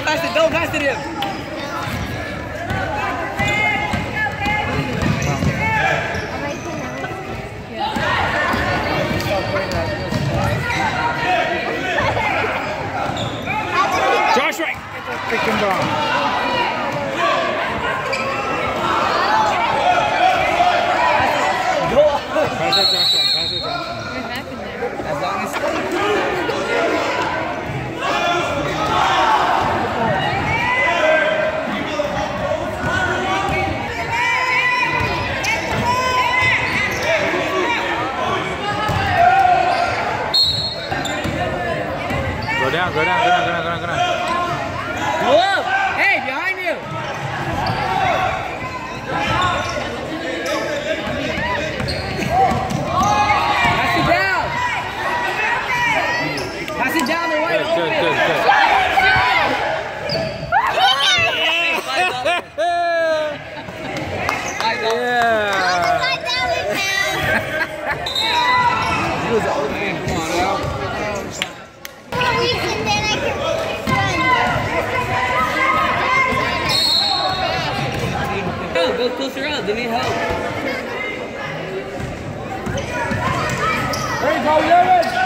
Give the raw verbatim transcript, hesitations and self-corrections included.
pass it, don't pass it him. Josh, right. Get that freaking ball. Pass it, Joshua. Pass it, Joshua. Right back in there. As long as... Go down, go down, go down, go down, go down, go down. Go up! Hey, behind you! Pass it down! Pass it down the way. Good, good, good, good. Yeah. He was the old man. Come on, Al. Go, go closer up. They need help. There you go, Yemen.